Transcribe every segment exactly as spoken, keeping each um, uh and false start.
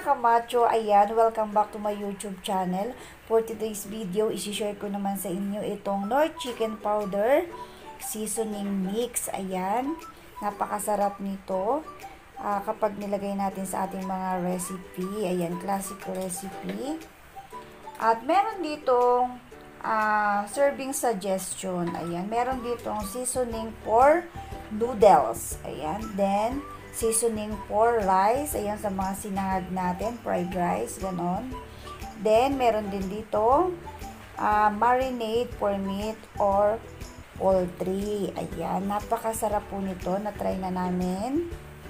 kamacho, ayan, welcome back to my YouTube channel. For today's video, isi-share ko naman sa inyo itong Knorr Chicken Powder Seasoning Mix. Ayan, napakasarap nito uh, kapag nilagay natin sa ating mga recipe. Ayan, classic recipe. At meron ditong uh, serving suggestion. Ayan, meron ditong seasoning for noodles. Ayan, then seasoning for rice. Ayan, sa mga sinangag natin, fried rice, ganon. Then, meron din dito uh, marinade for meat or poultry. Ayan, napakasarap po nito. Na-try na namin.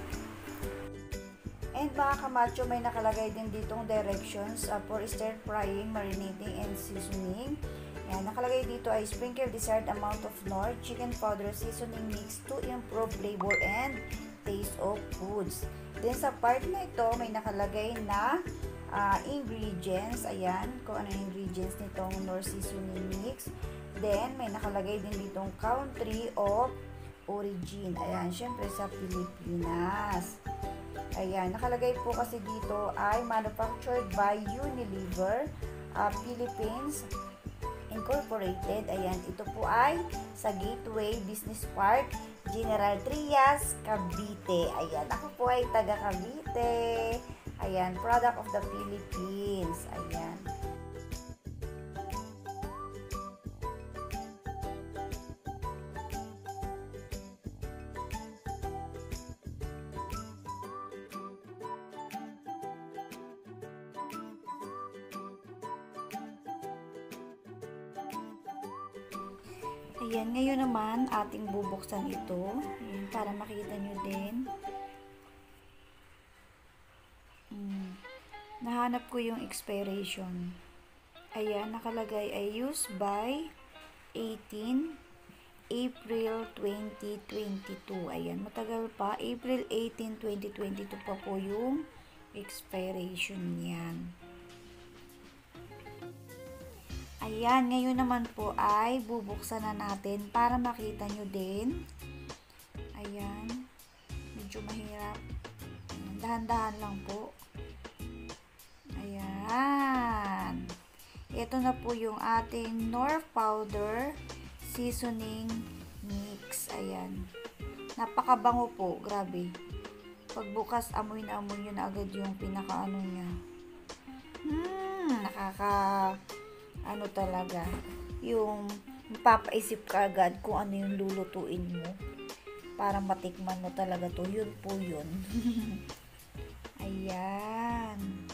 And mga kamacho, may nakalagay din ditong directions uh, for stir frying, marinating, and seasoning. Ayan, nakalagay dito ay sprinkle desired amount of Knorr Chicken Powder Seasoning Mix to improve flavor and taste of foods. Then sa part na ito, may nakalagay na uh, ingredients. Ayan, kung ano yung ingredients nitong Knorr Seasoning Mix. Then, may nakalagay din ditong country of origin. Ayan, syempre sa Pilipinas. Ayan, nakalagay po kasi dito ay manufactured by Unilever, uh, Philippines Incorporated. Ayan, ito po ay sa Gateway Business Park, General Trias, Cavite. Ayan, ako po ay taga Cavite. Ayan, product of the Philippines. Ayan. Ayan, ngayon naman ating bubuksan ito. Ayan, para makita nyo din. Hmm. Nahanap ko yung expiration. Ayan, nakalagay ay used by eighteen April twenty twenty-two. Ayan, matagal pa. April eighteen, twenty twenty-two pa po yung expiration niyan. Ayan, ngayon naman po ay bubuksan na natin para makita nyo din. Ayan, medyo mahirap. Dahan-dahan lang po. Ayan. Ito na po yung ating Knorr Powder Seasoning Mix. Ayan. Napakabango po, grabe. Pagbukas, amoy na amoy nyo na agad yung pinaka-ano niya. Hmm, nakaka... ano talaga, yung mapapaisip ka agad kung ano yung lulutuin mo para matikman mo talaga to. Yun po yun. Ayan.